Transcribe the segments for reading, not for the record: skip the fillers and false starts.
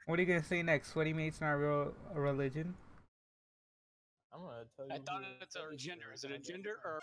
What are you gonna say next? Sweaty mate's not a religion? I'm gonna tell you. I thought it's a gender. Is it a gender or?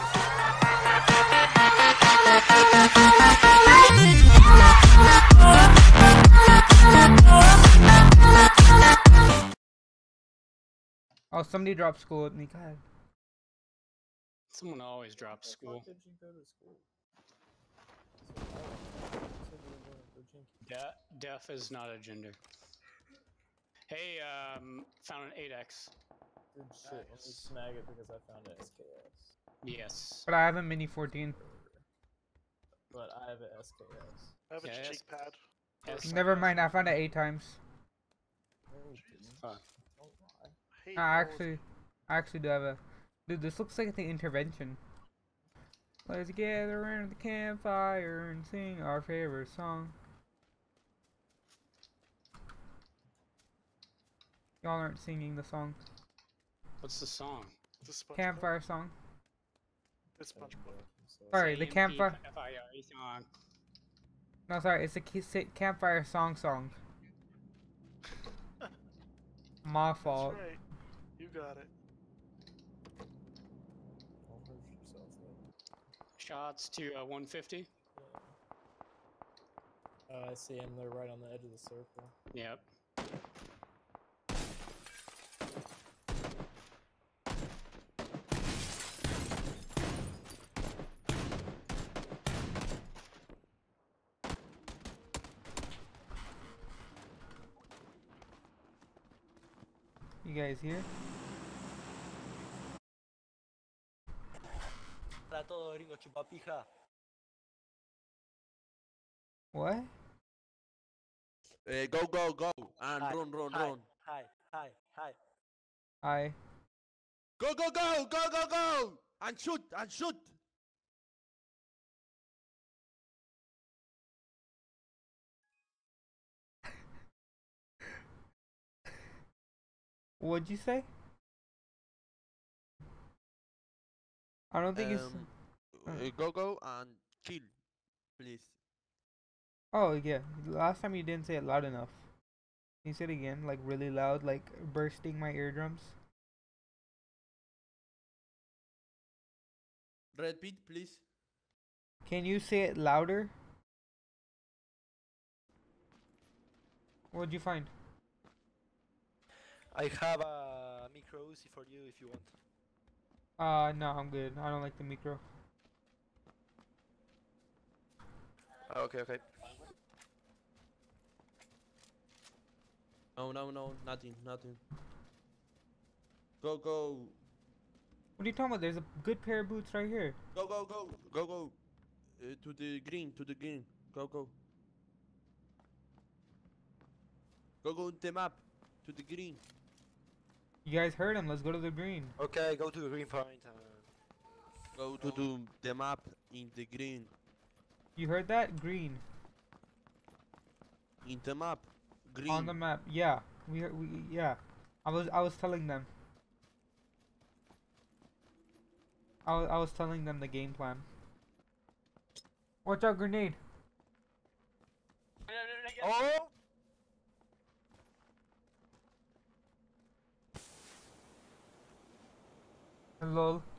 Oh, somebody dropped school with me. God. Someone always drops school. Did you go to school? You said you were going to Virginia. Deaf is not a gender. Hey, found an 8x. Good shit. Let me snag it because I found an SKS. Yes. But I have a mini 14. But I have an SKS. I have a Yes. cheek pad. Yes. Never mind, I found it 8 times. No, you didn't. Fuck. Don't lie. Hate I all of actually do have a. Dude, this looks like the intervention. Let's gather around the campfire and sing our favorite song. Y'all aren't singing the song. What's the song? the SpongeBob. Campfire song. The SpongeBob. Sorry, the campfire. CMP song. No, sorry, it's a campfire song. My fault. That's right. You got it. Don't hurt yourself, though. Shots to 150. I see him. They're right on the edge of the circle. Yep. You guys here? Para todo gringo chupapija. What? Go, and Hi, run. Hi. Hi. Go, and shoot. What'd you say? I don't think it's. Go and kill, please. Oh yeah, last time you didn't say it loud enough. Can you say it again, like really loud, like bursting my eardrums? Repeat, please. Can you say it louder? What'd you find? I have a micro Uzi for you if you want. No, I'm good. I don't like the micro. Okay. No, nothing. Go. What are you talking about? There's a good pair of boots right here. Go. To the green. Go. Go the map. To the green. You guys heard him. Let's go to the green. Okay, go to the green point. Go to the map in the green. You heard that? Green. In the map. Green. On the map. Yeah. Yeah. I was telling them. I was telling them the game plan. Watch out, grenade. Oh! Lol.